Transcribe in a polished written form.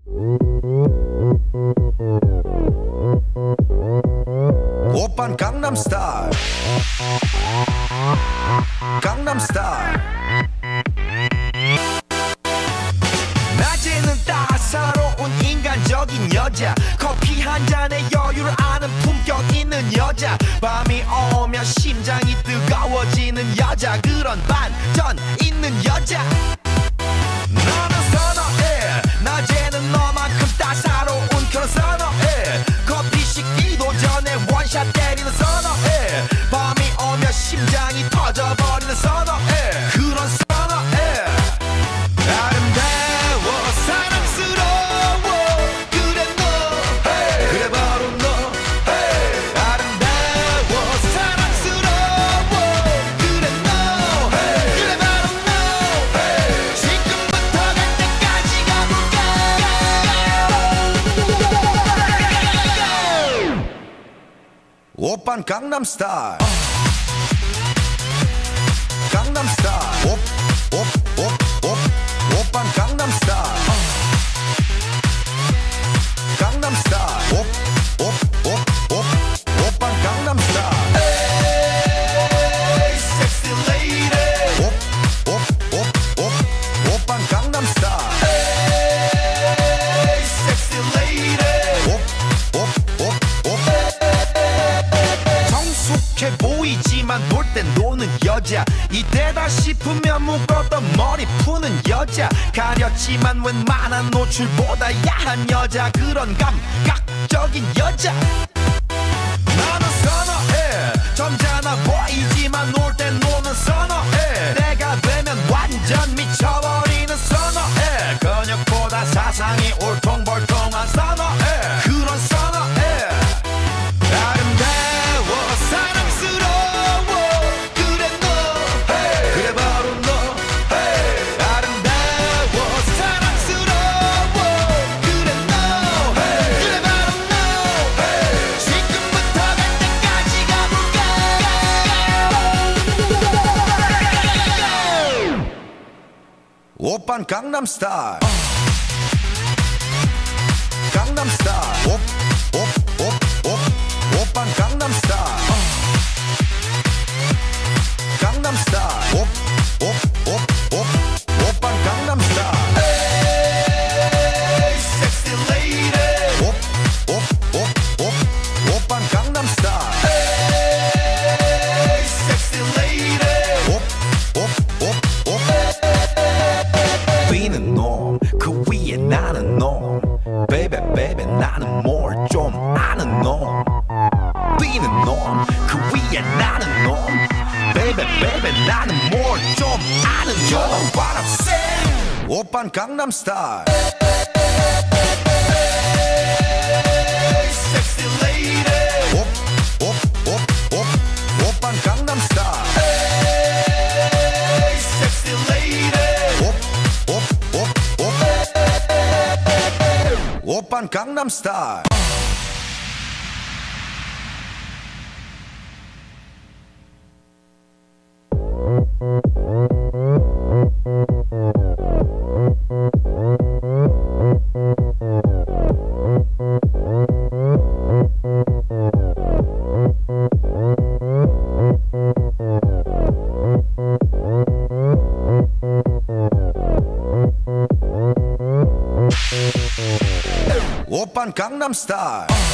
오빤 강남스타일 강남스타일 낮에는 따사로운 인간적인 여자 커피 한 잔에 여유를 아는 품격 있는 여자 밤이 오면 심장이 뜨거워지는 여자 그런 반전 있는 여자 너는 선어해 낮에는 너만큼 따사로운 그런 선어해 커피 식기도 전에 원샷 때리는 선어해 밤이 오면 심장이 터져버리는 선어해 그런 선어해 아름다워 사랑스러워 그래 너 hey. 그래 바로 너 hey. 아름다워 사랑스러워 그래 너 hey. 그래 바로 너 hey. 지금부터 갈 때까지 가볼까 오빤 강남스타일 강남스타일 오빤 강남스타일 강남스타일 오빤 강남스타일 에이 섹시 레이디 오빤 강남스타일 에이 섹시 레이디 성숙해 보이지만 놀 땐 노는 여자 이때다 싶으면 묶었던 머리 푸는 여자 가렸지만 웬만한 노출보다 야한 여자 그런 감각적인 여자 나는 선어해 점잖아 보이지만 놀 땐 노는 선어해 내가 되면 완전 미쳐버리는 선어해 근육보다 사상이 울퉁불퉁한 선어해 그런 선어해 아름다워 사랑스러워 그래 너 hey. 그래 바로 너 hey. 아름다워 사랑스러워 그래 너 hey. 그래 바로 너 hey. 지금부터 갈 때까지 가볼까 오빤 강남스타일 강남스타일 오빤 강남스타일 강남스타일 오빤 강남스타일 에이 섹시 레이디 오빤 강남스타일 에이 섹시 레이디 위는 놈 그 위에 나는 놈 베이베 베이베 나는 뭘 좀 아는 놈 위는 놈 그 위에 나는 놈 베이베 베이베 나는 뭘 좀 아는 놈 You know what I'm saying 오빤 강남스타일 에이 섹시 레이디 오빤 강남스타일 에이 섹시 레이디 오빤 강남스타일 오빤 강남스타일